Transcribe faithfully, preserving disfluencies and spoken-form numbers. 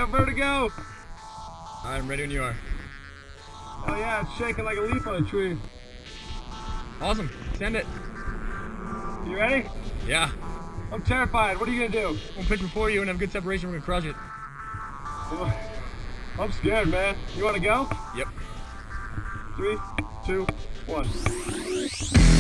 up, Vertigo? I'm ready when you are. Oh yeah, it's shaking like a leaf on a tree. Awesome. Send it. You ready? Yeah. I'm terrified. What are you gonna do? I'm pitch before you and have good separation. We're gonna crush it. I'm scared, man. You wanna go? Yep. Three, two, one.